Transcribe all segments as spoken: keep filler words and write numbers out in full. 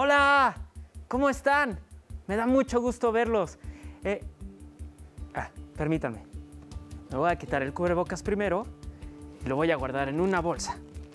¡Hola! ¿Cómo están? Me da mucho gusto verlos. Eh, ah, permítanme. Me voy a quitar el cubrebocas primero y lo voy a guardar en una bolsa.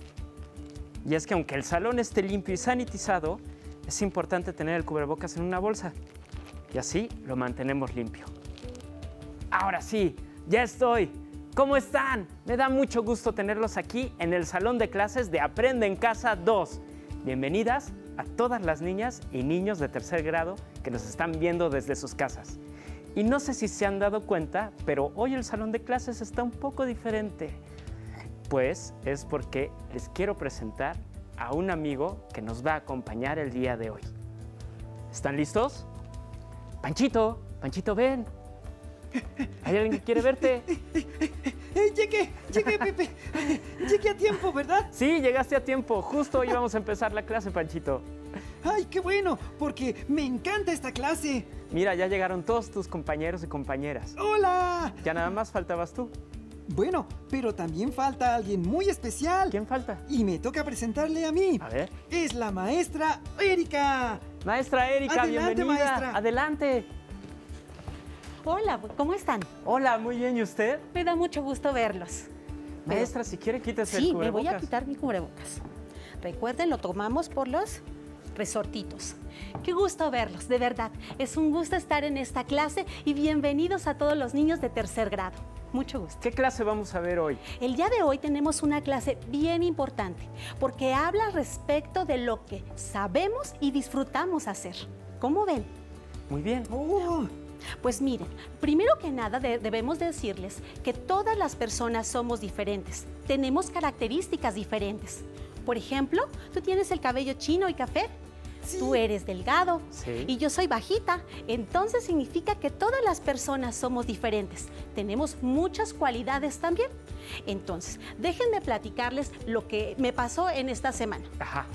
Y es que aunque el salón esté limpio y sanitizado, es importante tener el cubrebocas en una bolsa. Y así lo mantenemos limpio. Ahora sí, ya estoy. ¿Cómo están? Me da mucho gusto tenerlos aquí en el salón de clases de Aprende en Casa dos. Bienvenidas a todas las niñas y niños de tercer grado que nos están viendo desde sus casas. Y no sé si se han dado cuenta, pero hoy el salón de clases está un poco diferente. Pues es porque les quiero presentar a un amigo que nos va a acompañar el día de hoy. ¿Están listos? Panchito, Panchito, ven. ¿Hay alguien que quiere verte? Llegué, llegué, Pepe. Llegué a tiempo, ¿verdad? Sí, llegaste a tiempo. Justo hoy vamos a empezar la clase, Panchito. ¡Ay, qué bueno! Porque me encanta esta clase. Mira, ya llegaron todos tus compañeros y compañeras. ¡Hola! Ya nada más faltabas tú. Bueno, pero también falta alguien muy especial. ¿Quién falta? Y me toca presentarle a mí. A ver. Es la maestra Erika. Maestra Erika, Adelante, bienvenida. maestra. Adelante. Hola, ¿cómo están? Hola, muy bien. ¿Y usted? Me da mucho gusto verlos. Maestra, si quiere, quítese el Sí, cubrebocas. me voy a quitar mi cubrebocas. Recuerden, lo tomamos por los resortitos. Qué gusto verlos, de verdad. Es un gusto estar en esta clase y bienvenidos a todos los niños de tercer grado. Mucho gusto. ¿Qué clase vamos a ver hoy? El día de hoy tenemos una clase bien importante porque habla respecto de lo que sabemos y disfrutamos hacer. ¿Cómo ven? Muy bien. Oh, Pues miren, primero que nada de- debemos decirles que todas las personas somos diferentes, tenemos características diferentes. Por ejemplo, tú tienes el cabello chino y café, sí. tú eres delgado Sí. y yo soy bajita, entonces significa que todas las personas somos diferentes, tenemos muchas cualidades también. Entonces, déjenme platicarles lo que me pasó en esta semana. Ajá.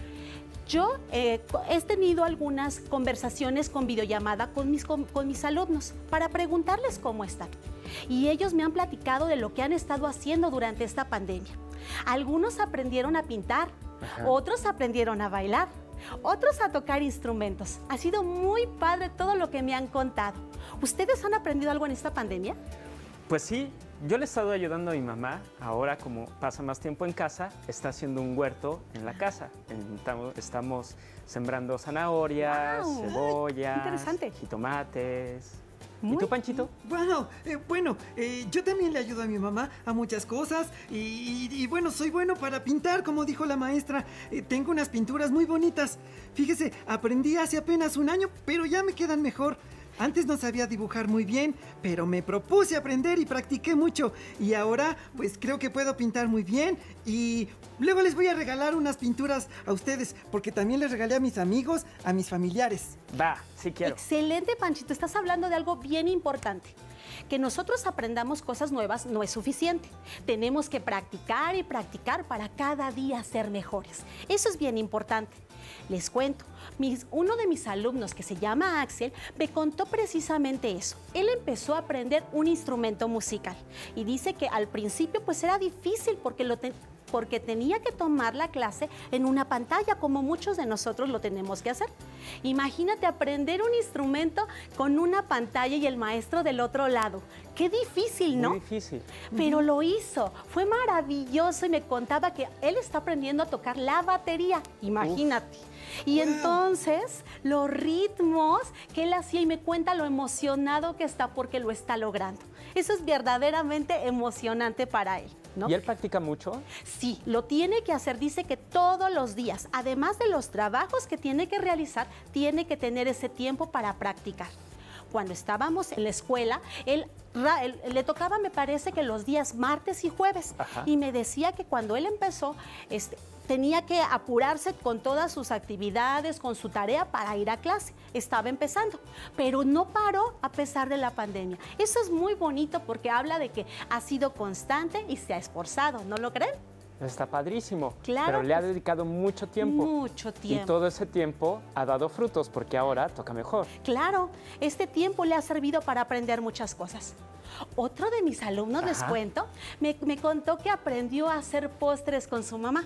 Yo eh, he tenido algunas conversaciones con videollamada con mis, con, con mis alumnos para preguntarles cómo están. Y ellos me han platicado de lo que han estado haciendo durante esta pandemia. Algunos aprendieron a pintar, Ajá. otros aprendieron a bailar, otros a tocar instrumentos. Ha sido muy padre todo lo que me han contado. ¿Ustedes han aprendido algo en esta pandemia? Pues sí, yo le he estado ayudando a mi mamá. Ahora, como pasa más tiempo en casa, está haciendo un huerto en la casa. Estamos, estamos sembrando zanahorias, Guau, cebollas, interesante. jitomates. ¿Y Muy tú, Panchito? Wow, eh, bueno, eh, yo también le ayudo a mi mamá a muchas cosas y, y- y, bueno, soy bueno para pintar, como dijo la maestra. Eh, tengo unas pinturas muy bonitas. Fíjese, aprendí hace apenas un año, pero ya me quedan mejor. Antes no sabía dibujar muy bien, pero me propuse aprender y practiqué mucho. Y ahora, pues creo que puedo pintar muy bien. Y luego les voy a regalar unas pinturas a ustedes, porque también les regalé a mis amigos, a mis familiares. Va, sí quiero. Excelente, Panchito. Estás hablando de algo bien importante. Que nosotros aprendamos cosas nuevas no es suficiente. Tenemos que practicar y practicar para cada día ser mejores. Eso es bien importante. Les cuento, mis- uno de mis alumnos que se llama Axel me contó precisamente eso. Él empezó a aprender un instrumento musical y dice que al principio pues era difícil porque lo ten- porque tenía que tomar la clase en una pantalla, como muchos de nosotros lo tenemos que hacer. Imagínate aprender un instrumento con una pantalla y el maestro del otro lado. Qué difícil, ¿no? Muy difícil. Pero lo hizo, fue maravilloso y me contaba que él está aprendiendo a tocar la batería, imagínate. Y Wow. entonces los ritmos que él hacía y me cuenta lo emocionado que está porque lo está logrando. Eso es verdaderamente emocionante para él, ¿no? ¿Y él practica mucho? Sí, lo tiene que hacer, dice que todos los días, además de los trabajos que tiene que realizar, tiene que tener ese tiempo para practicar. Cuando estábamos en la escuela, él, ra- él- le tocaba, me parece que los días martes y jueves, Ajá. y me decía que cuando él empezó, este, tenía que apurarse con todas sus actividades, con su tarea para ir a clase. Estaba empezando, pero no paró a pesar de la pandemia. Eso es muy bonito porque habla de que ha sido constante y se ha esforzado, ¿no lo creen? Está padrísimo. Claro Pero le ha que sí. dedicado mucho tiempo. Mucho tiempo. Y todo ese tiempo ha dado frutos porque ahora toca mejor. Claro, este tiempo le ha servido para aprender muchas cosas. Otro de mis alumnos, les Ajá. cuento, me, me contó que aprendió a hacer postres con su mamá.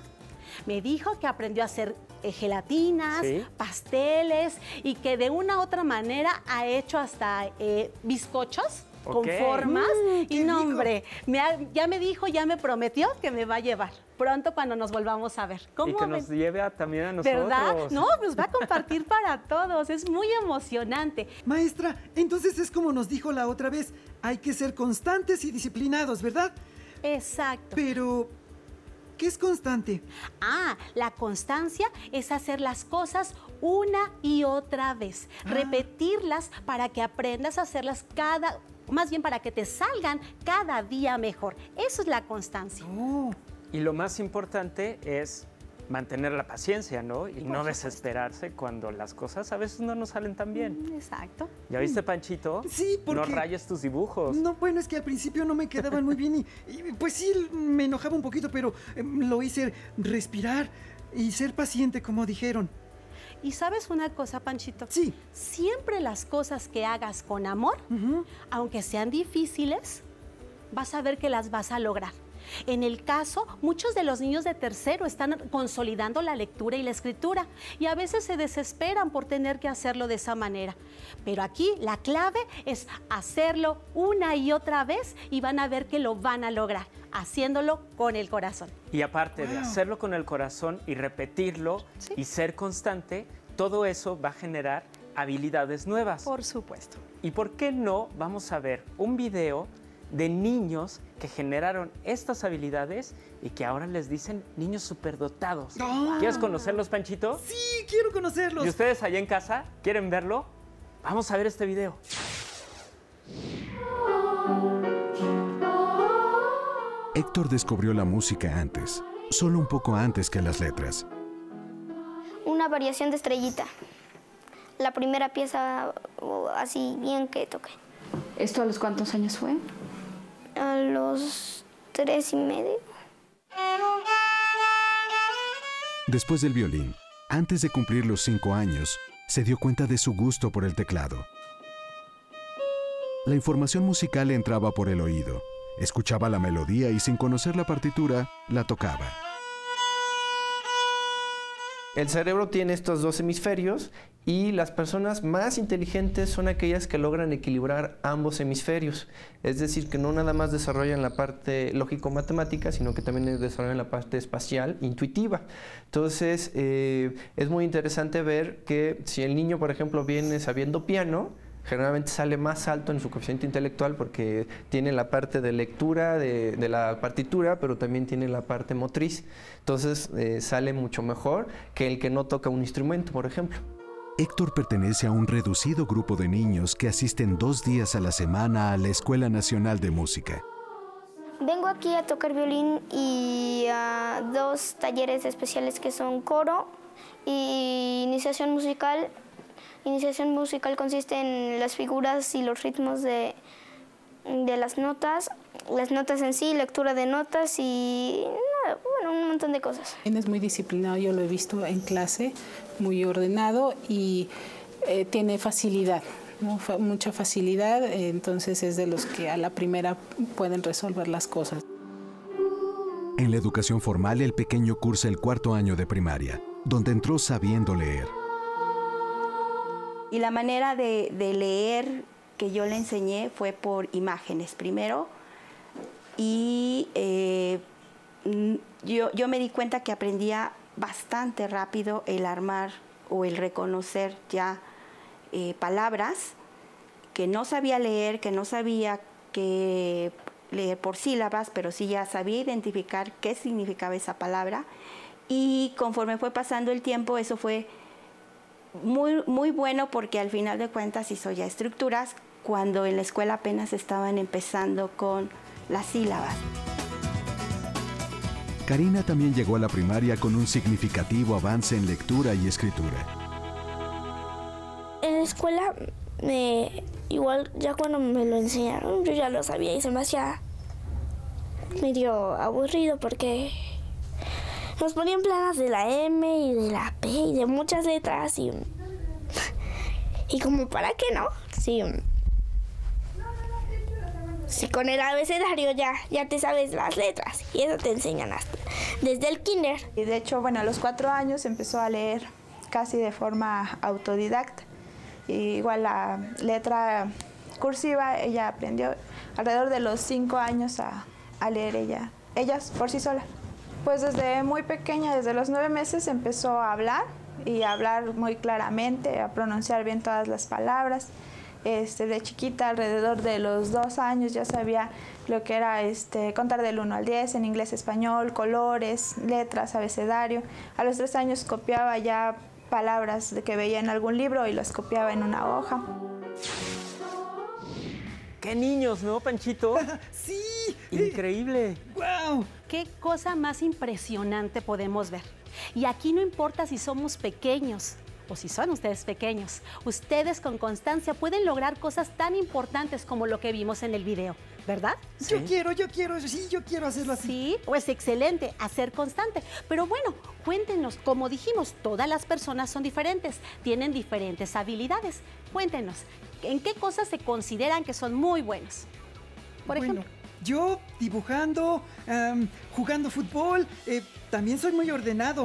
Me dijo que aprendió a hacer eh, gelatinas, ¿Sí? pasteles y que de una u otra manera ha hecho hasta eh, bizcochos con Ok. formas. Mm, y qué no, rico. hombre, me ha- ya me dijo, ya me prometió que me va a llevar pronto cuando nos volvamos a ver. ¿Cómo Y que ven? nos lleve a- también a nosotros. ¿Verdad? No, nos va a compartir para todos. Es muy emocionante. Maestra, entonces es como nos dijo la otra vez, hay que ser constantes y disciplinados, ¿verdad? Exacto. Pero, ¿qué es constante? Ah, la constancia es hacer las cosas una y otra vez, Ah. repetirlas para que aprendas a hacerlas cada, más bien para que te salgan cada día mejor. Eso es la constancia. Oh, Y lo más importante es mantener la paciencia, ¿no? Y no desesperarse cuando las cosas a veces no nos salen tan bien. Mm, Exacto. ¿Ya viste, Panchito? Sí, porque- No rayes tus dibujos. no, bueno, es que al principio no me quedaban muy bien y, y, pues sí, me enojaba un poquito, pero eh, lo hice respirar y ser paciente, como dijeron. ¿Y sabes una cosa, Panchito? Sí. Siempre las cosas que hagas con amor, Ujú. aunque sean difíciles, vas a ver que las vas a lograr. En el caso, muchos de los niños de tercero están consolidando la lectura y la escritura y a veces se desesperan por tener que hacerlo de esa manera. Pero aquí la clave es hacerlo una y otra vez y van a ver que lo van a lograr, haciéndolo con el corazón. Y aparte de Wow. hacerlo con el corazón y repetirlo Sí. y ser constante, todo eso va a generar habilidades nuevas. Por supuesto. ¿Y por qué no vamos a ver un video de niños que generaron estas habilidades y que ahora les dicen niños superdotados? Ah. ¿Quieres conocerlos, Panchito? Sí, quiero conocerlos. ¿Y ustedes allá en casa quieren verlo? Vamos a ver este video. Héctor descubrió la música antes, solo un poco antes que las letras. Una variación de Estrellita. La primera pieza uh, así bien que toqué. ¿Esto a los cuántos años fue? A los tres y medio. Después del violín, antes de cumplir los cinco años, se dio cuenta de su gusto por el teclado. La información musical le entraba por el oído. Escuchaba la melodía y sin conocer la partitura, la tocaba. El cerebro tiene estos dos hemisferios y las personas más inteligentes son aquellas que logran equilibrar ambos hemisferios. Es decir, que no nada más desarrollan la parte lógico-matemática, sino que también desarrollan la parte espacial, intuitiva. Entonces, eh, es muy interesante ver que si el niño, por ejemplo, viene sabiendo piano, generalmente sale más alto en su coeficiente intelectual porque tiene la parte de lectura de, de la partitura, pero también tiene la parte motriz. Entonces eh, sale mucho mejor que el que no toca un instrumento, por ejemplo. Héctor pertenece a un reducido grupo de niños que asisten dos días a la semana a la Escuela Nacional de Música. Vengo aquí a tocar violín y a dos talleres especiales que son coro y iniciación musical. Iniciación musical consiste en las figuras y los ritmos de, de las notas, las notas en sí, lectura de notas y bueno, un montón de cosas. Él es muy disciplinado, yo lo he visto en clase, muy ordenado y eh, tiene facilidad, ¿no? Fa- mucha facilidad, eh, entonces es de los que a la primera pueden resolver las cosas. En la educación formal, el pequeño cursa el cuarto año de primaria, donde entró sabiendo leer. Y la manera de, de leer que yo le enseñé fue por imágenes primero. Y eh, yo, yo me di cuenta que aprendía bastante rápido el armar o el reconocer ya eh, palabras que no sabía leer, que no sabía que leer por sílabas, pero sí ya sabía identificar qué significaba esa palabra. Y conforme fue pasando el tiempo, eso fue muy, muy bueno porque al final de cuentas hizo ya estructuras cuando en la escuela apenas estaban empezando con las sílabas. Karina también llegó a la primaria con un significativo avance en lectura y escritura. En la escuela, me, igual ya cuando me lo enseñaron, yo ya lo sabía y se me hacía medio aburrido porque nos ponían planas de la M y de la P y de muchas letras y, y como para qué, ¿no? Sí. Si con el abecedario ya, ya te sabes las letras y eso te enseñan hasta desde el kinder. Y de hecho, bueno, a los cuatro años empezó a leer casi de forma autodidacta. Y igual la letra cursiva, ella aprendió alrededor de los cinco años a, a leer ella, ellas por sí sola. Pues desde muy pequeña, desde los nueve meses, empezó a hablar y a hablar muy claramente, a pronunciar bien todas las palabras. Este, de chiquita, alrededor de los dos años, ya sabía lo que era este, contar del uno al diez en inglés, español, colores, letras, abecedario. A los tres años copiaba ya palabras de que veía en algún libro y las copiaba en una hoja. ¡Qué niños!, ¿no, Panchito? ¡Sí! ¡Increíble! ¡Guau! Qué cosa más impresionante podemos ver. Y aquí no importa si somos pequeños o si son ustedes pequeños. Ustedes con constancia pueden lograr cosas tan importantes como lo que vimos en el video, ¿verdad? Sí. Yo quiero, yo quiero, sí, yo quiero hacerlo así. Sí, pues excelente, hacer constante. Pero bueno, cuéntenos, como dijimos, todas las personas son diferentes, tienen diferentes habilidades. Cuéntenos, ¿en qué cosas se consideran que son muy buenos? Por bueno, ejemplo. Yo dibujando, um, jugando fútbol, eh, también soy muy ordenado.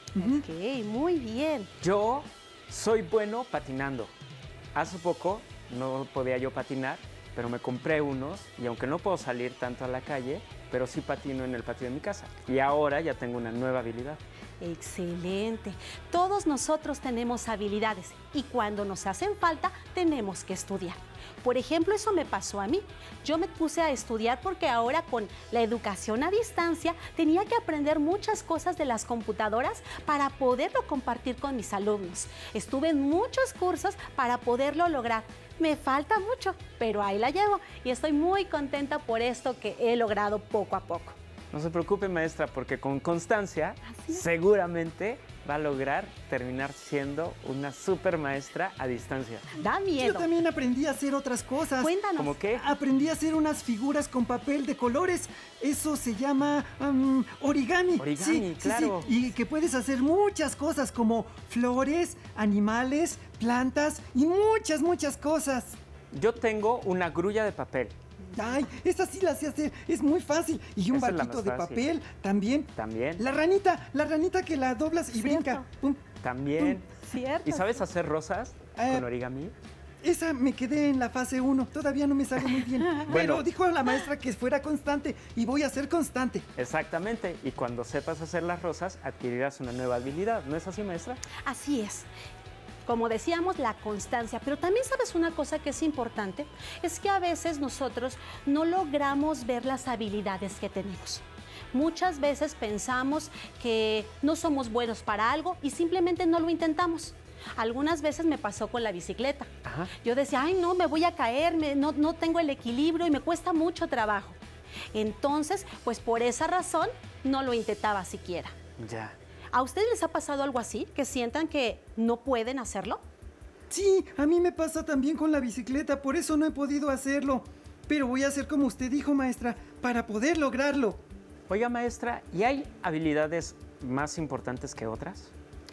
Ok, muy bien. Yo soy bueno patinando. Hace poco no podía yo patinar, pero me compré unos y aunque no puedo salir tanto a la calle, pero sí patino en el patio de mi casa. Y ahora ya tengo una nueva habilidad. Excelente. Todos nosotros tenemos habilidades y cuando nos hacen falta tenemos que estudiar. Por ejemplo, eso me pasó a mí. Yo me puse a estudiar porque ahora con la educación a distancia tenía que aprender muchas cosas de las computadoras para poderlo compartir con mis alumnos. Estuve en muchos cursos para poderlo lograr. Me falta mucho, pero ahí la llevo y estoy muy contenta por esto que he logrado poco a poco. No se preocupe, maestra, porque con constancia seguramente va a lograr terminar siendo una super maestra a distancia. Da miedo. Yo también aprendí a hacer otras cosas. Cuéntanos. ¿Cómo qué? Aprendí a hacer unas figuras con papel de colores. Eso se llama um, origami. Origami, sí, claro. Sí, sí. Y que puedes hacer muchas cosas como flores, animales, plantas y muchas, muchas cosas. Yo tengo una grulla de papel. Ay, esa sí la sé hacer, es muy fácil. Y un Esa es la barquito más de fácil. papel también. También. La ranita, la ranita que la doblas y Cierto. brinca. Pum. También. ¿Cierto? ¿Y sabes hacer rosas Eh, con origami? Esa me quedé en la fase uno, todavía no me sale muy bien. Pero Bueno. dijo la maestra que fuera constante y voy a ser constante. Exactamente. Y cuando sepas hacer las rosas, adquirirás una nueva habilidad. ¿No es así, maestra? Así es. Como decíamos, la constancia, pero también sabes una cosa que es importante, es que a veces nosotros no logramos ver las habilidades que tenemos. Muchas veces pensamos que no somos buenos para algo y simplemente no lo intentamos. Algunas veces me pasó con la bicicleta. Ajá. Yo decía, ay no, me voy a caer, me- no, no tengo el equilibrio y me cuesta mucho trabajo. Entonces, pues por esa razón no lo intentaba siquiera. Ya. ¿A ustedes les ha pasado algo así? ¿Que sientan que no pueden hacerlo? Sí, a mí me pasa también con la bicicleta, por eso no he podido hacerlo. Pero voy a hacer como usted dijo, maestra, para poder lograrlo. Oiga, maestra, ¿y hay habilidades más importantes que otras?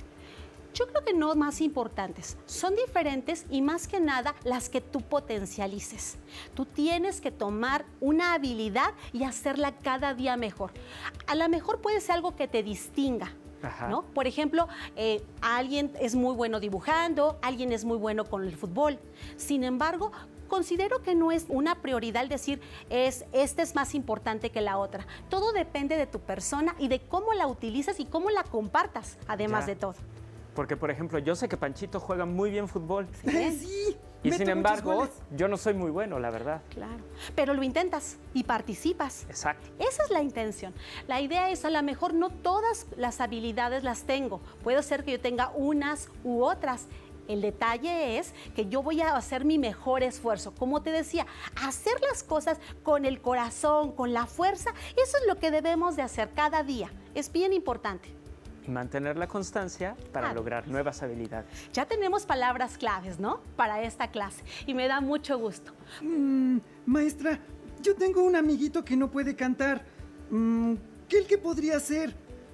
Yo creo que no más importantes, son diferentes y más que nada las que tú potencialices. Tú tienes que tomar una habilidad y hacerla cada día mejor. A lo mejor puede ser algo que te distinga, Ajá. ¿no? Por ejemplo, eh, alguien es muy bueno dibujando, alguien es muy bueno con el fútbol. Sin embargo, considero que no es una prioridad el decir, es, esta es más importante que la otra. Todo depende de tu persona y de cómo la utilizas y cómo la compartas, además Ya. de todo. Porque, por ejemplo, yo sé que Panchito juega muy bien fútbol. Sí, Y meto sin muchos embargo, goles. yo no soy muy bueno, la verdad. Claro, pero lo intentas y participas. Exacto. Esa es la intención. La idea es, a lo mejor no todas las habilidades las tengo. Puede ser que yo tenga unas u otras. El detalle es que yo voy a hacer mi mejor esfuerzo. Como te decía, hacer las cosas con el corazón, con la fuerza, eso es lo que debemos de hacer cada día. Es bien importante. Y mantener la constancia para Claro. lograr nuevas habilidades. Ya tenemos palabras claves, ¿no? Para esta clase y me da mucho gusto. Mm, maestra, yo tengo un amiguito que no puede cantar. Mm, ¿Qué el que podría ser?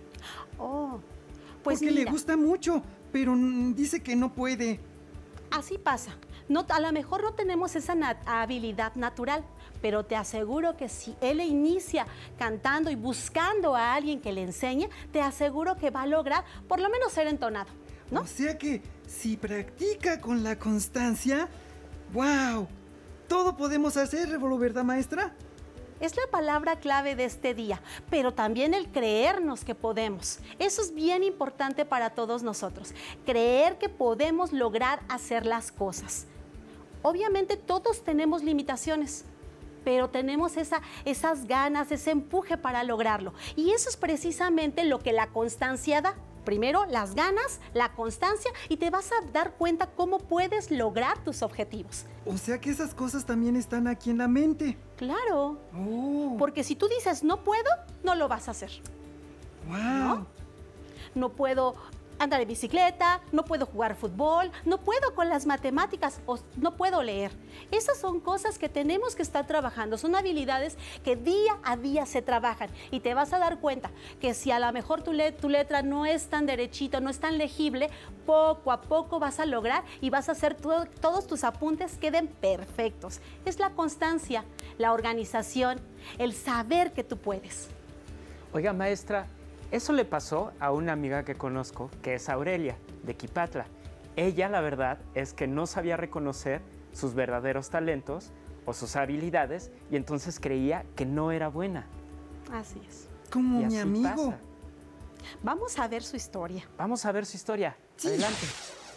Oh, pues Porque mira. le gusta mucho, pero mm, dice que no puede. Así pasa. No, a lo mejor no tenemos esa nat- habilidad natural, pero te aseguro que si él inicia cantando y buscando a alguien que le enseñe, te aseguro que va a lograr por lo menos ser entonado, ¿no? O sea que si practica con la constancia, ¡wow! Todo podemos hacerlo, ¿verdad, maestra? Es la palabra clave de este día, pero también el creernos que podemos. Eso es bien importante para todos nosotros, creer que podemos lograr hacer las cosas. Obviamente todos tenemos limitaciones, pero tenemos esa, esas ganas, ese empuje para lograrlo. Y eso es precisamente lo que la constancia da. Primero, las ganas, la constancia, y te vas a dar cuenta cómo puedes lograr tus objetivos. O sea que esas cosas también están aquí en la mente. Claro. Oh. Porque si tú dices no puedo, no lo vas a hacer. Wow. ¿No? No puedo andar en bicicleta, no puedo jugar fútbol, no puedo con las matemáticas o no puedo leer. Esas son cosas que tenemos que estar trabajando, son habilidades que día a día se trabajan y te vas a dar cuenta que si a lo mejor tu, le tu letra no es tan derechita, no es tan legible, poco a poco vas a lograr y vas a hacer todo, todos tus apuntes queden perfectos. Es la constancia, la organización, el saber que tú puedes. Oiga, maestra, eso le pasó a una amiga que conozco, que es Aurelia, de Quipatla. Ella, la verdad, es que no sabía reconocer sus verdaderos talentos o sus habilidades y entonces creía que no era buena. Así es. Como Y mi así amigo. pasa. Vamos a ver su historia. Vamos a ver su historia. Sí. Adelante.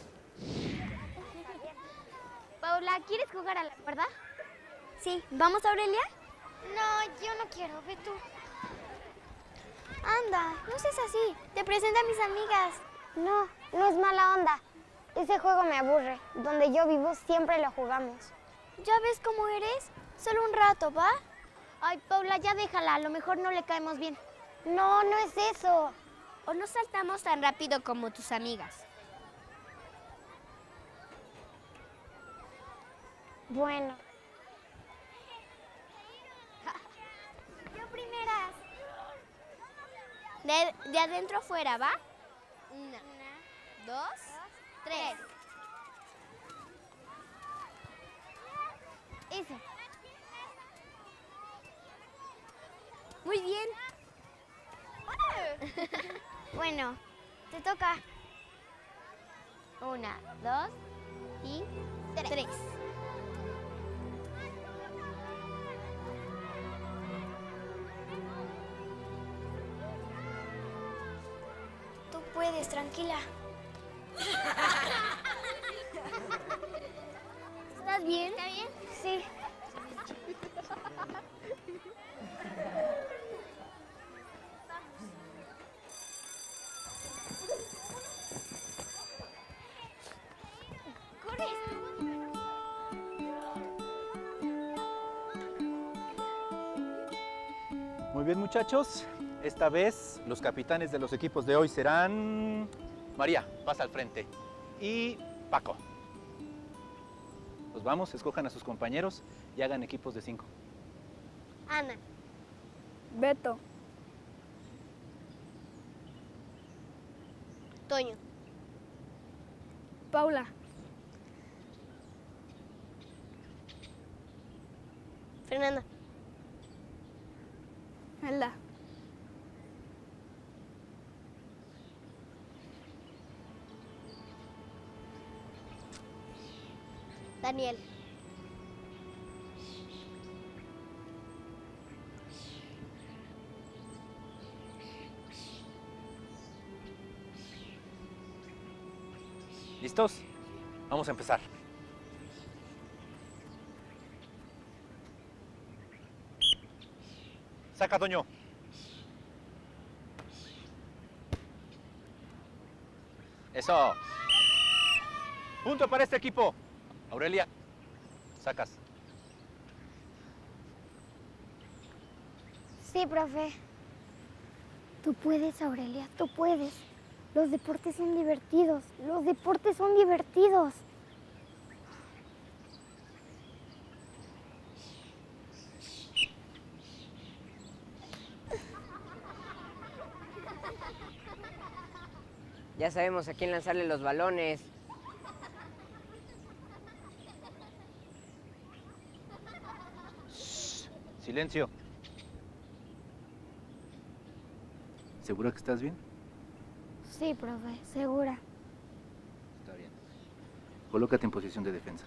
Paula, ¿quieres jugar a la cuerda? Sí. ¿Vamos, Aurelia? No, yo no quiero. Ve tú. Anda, no seas así. Te presento a mis amigas. No, no es mala onda. Ese juego me aburre. Donde yo vivo siempre lo jugamos. ¿Ya ves cómo eres? Solo un rato, ¿va? Ay, Paula, ya déjala. A lo mejor no le caemos bien. No, no es eso. O no saltamos tan rápido como tus amigas. Bueno. Yo primeras. De, de adentro afuera, ¿va? Una, Una dos, dos, tres. Eso. Muy bien. Bueno, te toca. Una, dos y tres. tres. Tú puedes, tranquila. ¿Estás bien? ¿Está bien? Sí. Muy bien, muchachos. Esta vez los capitanes de los equipos de hoy serán... María, pasa al frente. Y Paco. Pues vamos, escojan a sus compañeros y hagan equipos de cinco. Ana. Beto. Toño. Paula. Fernanda. Elda. Daniel. ¿Listos? Vamos a empezar. Saca, Toño. Eso. Punto para este equipo. Aurelia, sacas. Sí, profe. Tú puedes, Aurelia, tú puedes. Los deportes son divertidos. Los deportes son divertidos. Ya sabemos a quién lanzarle los balones. Silencio. ¿Segura que estás bien? Sí, profe, segura. Está bien. Colócate en posición de defensa.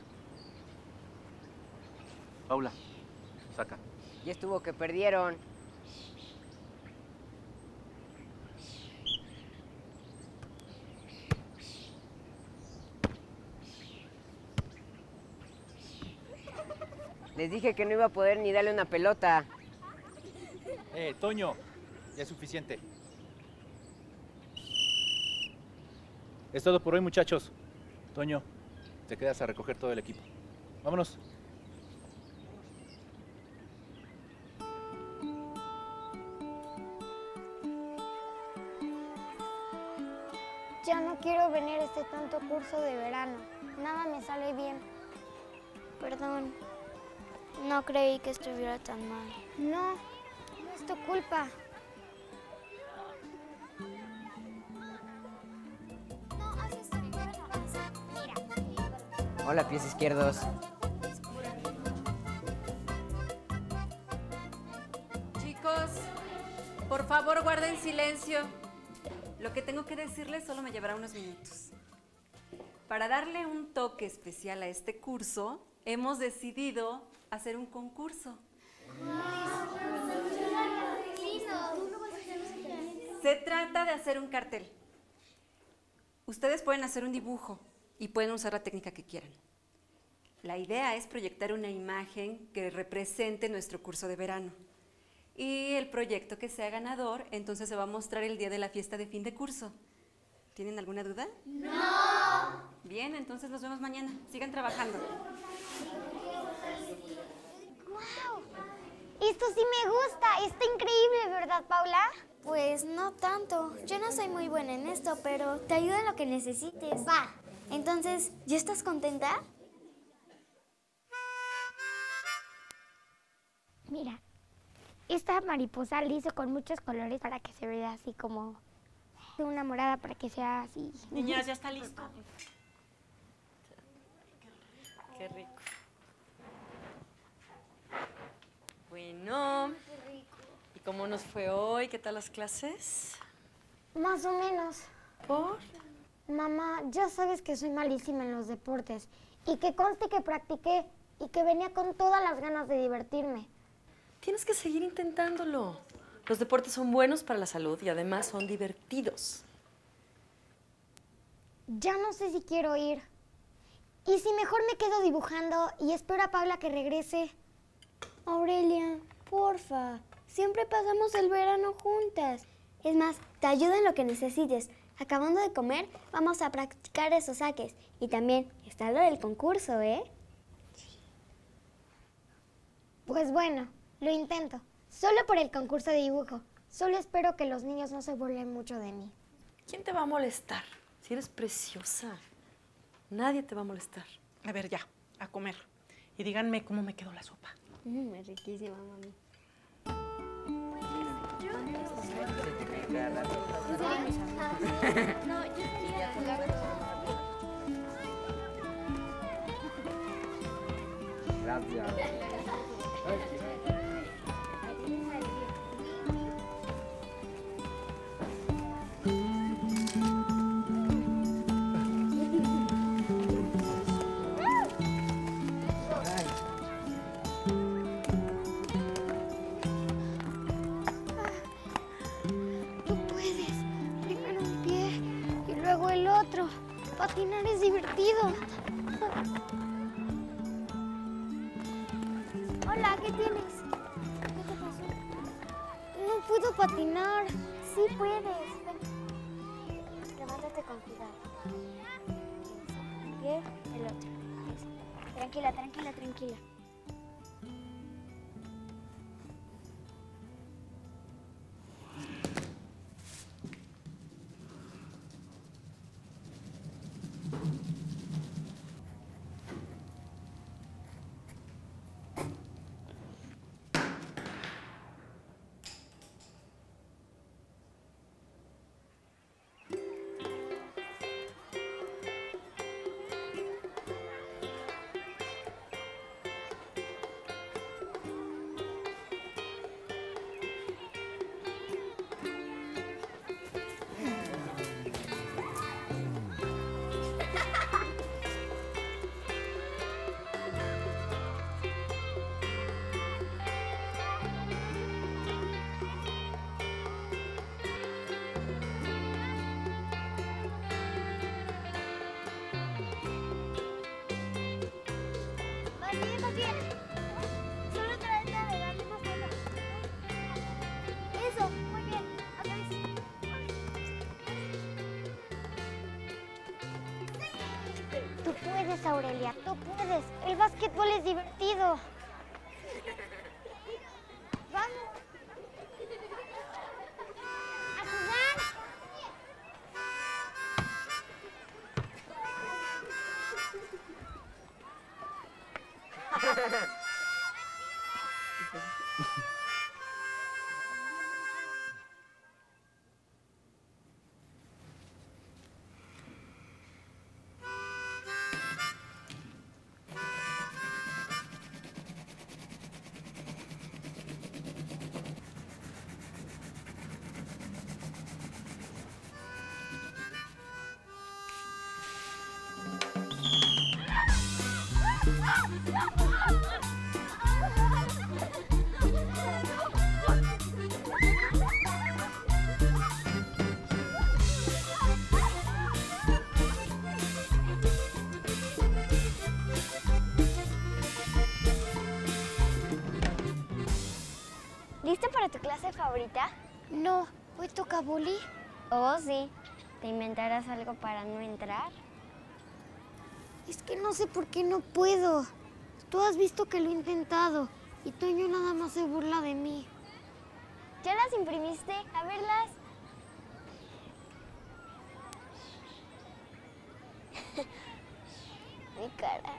Paula, saca. Ya estuvo que perdieron. Les dije que no iba a poder ni darle una pelota. Eh, Toño, ya es suficiente. Es todo por hoy, muchachos. Toño, te quedas a recoger todo el equipo. Vámonos. Ya no quiero venir a este tonto curso de verano. Nada me sale bien. Perdón. No creí que estuviera tan mal. No, no es tu culpa. Hola, pies izquierdos. Chicos, por favor guarden silencio. Lo que tengo que decirles solo me llevará unos minutos. Para darle un toque especial a este curso, hemos decidido hacer un concurso. Se trata de hacer un cartel. Ustedes pueden hacer un dibujo y pueden usar la técnica que quieran. La idea es proyectar una imagen que represente nuestro curso de verano. Y el proyecto que sea ganador, entonces se va a mostrar el día de la fiesta de fin de curso. ¿Tienen alguna duda? ¡No! Bien, entonces nos vemos mañana. Sigan trabajando. ¡Guau! Esto sí me gusta. Está increíble, ¿verdad, Paula? Pues no tanto. Yo no soy muy buena en esto, pero te ayudo en lo que necesites. Va. Entonces, ¿ya estás contenta? Mira, esta mariposa la hizo con muchos colores para que se vea así como una morada para que sea así. Niñas, ya está listo. Qué rico. Bueno, ¿y cómo nos fue hoy? ¿Qué tal las clases? Más o menos. ¿Por? Mamá, ya sabes que soy malísima en los deportes y que conste que practiqué y que venía con todas las ganas de divertirme. Tienes que seguir intentándolo. Los deportes son buenos para la salud y además son divertidos. Ya no sé si quiero ir. ¿Y si mejor me quedo dibujando y espero a Paula que regrese? Aurelia, porfa. Siempre pasamos el verano juntas. Es más, te ayudo en lo que necesites. Acabando de comer, vamos a practicar esos saques. Y también está lo del concurso, ¿eh? Pues bueno, lo intento. Solo por el concurso de dibujo. Solo espero que los niños no se burlen mucho de mí. ¿Quién te va a molestar? Si eres preciosa. Nadie te va a molestar. A ver, ya, a comer. Y díganme cómo me quedó la sopa. Mmm, es riquísima, mami. No, yo quería jugar. Gracias. Patinar es divertido. Hola, ¿qué tienes? ¿Qué te pasó? No puedo patinar. Sí puedes. Ven. Levántate con cuidado. Un pie, el otro. Eso. Tranquila, tranquila, tranquila. puedes, Aurelia, tú puedes. El básquetbol es divertido. ¡Vamos! ¡A jugar! ¿Lista para tu clase favorita? No, hoy toca bully. Oh, sí. ¿Te inventarás algo para no entrar? Es que no sé por qué no puedo. Tú has visto que lo he intentado y Toño nada más se burla de mí. ¿Ya las imprimiste? A verlas. Mi cara.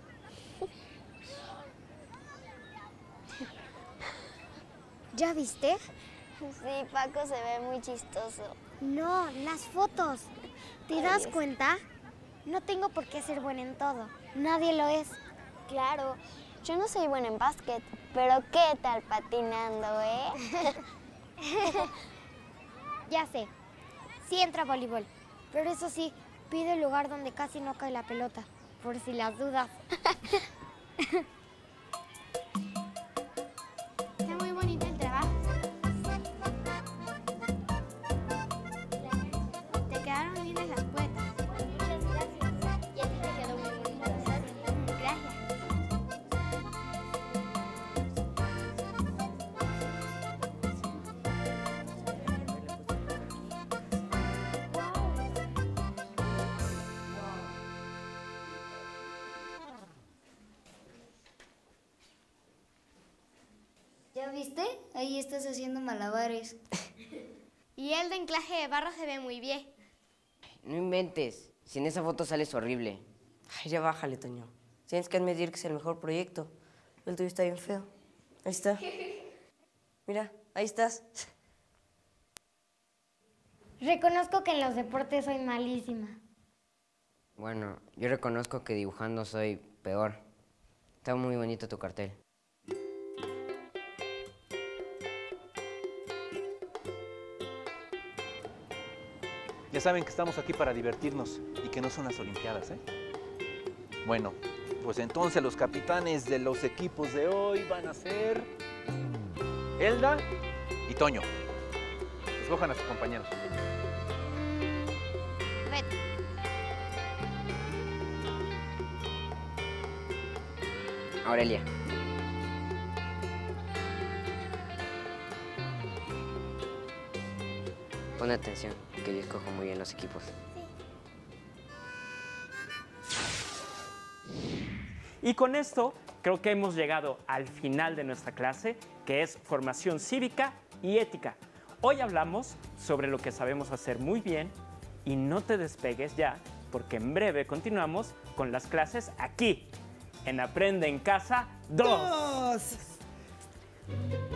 ¿Ya viste? Sí, Paco se ve muy chistoso. No, las fotos. ¿Te das cuenta? No tengo por qué ser buena en todo. Nadie lo es. Claro, yo no soy buena en básquet, pero ¿qué tal patinando, eh? Ya sé, sí entra a voleibol, pero eso sí, pide el lugar donde casi no cae la pelota, por si las dudas. Está muy bonito el trabajo. Te quedaron lindas las puertas. Muchas gracias. Y a ti te quedó muy bonito. Gracias. ¿Ya viste? Ahí estás haciendo malabares. Y el de enclaje de barro se ve muy bien. No inventes. Si en esa foto sales horrible. Ay, ya bájale, Toño. Tienes que admitir que es el mejor proyecto. El tuyo está bien feo. Ahí está. Mira, ahí estás. Reconozco que en los deportes soy malísima. Bueno, yo reconozco que dibujando soy peor. Está muy bonito tu cartel. Ya saben que estamos aquí para divertirnos y que no son las Olimpiadas, ¿eh? Bueno, pues entonces los capitanes de los equipos de hoy van a ser Elda y Toño. Escojan a sus compañeros. Vete. Aurelia. Pon atención, que yo escojo muy bien los equipos. Y con esto creo que hemos llegado al final de nuestra clase, que es formación cívica y ética. Hoy hablamos sobre lo que sabemos hacer muy bien y no te despegues ya, porque en breve continuamos con las clases aquí, en Aprende en Casa dos. dos.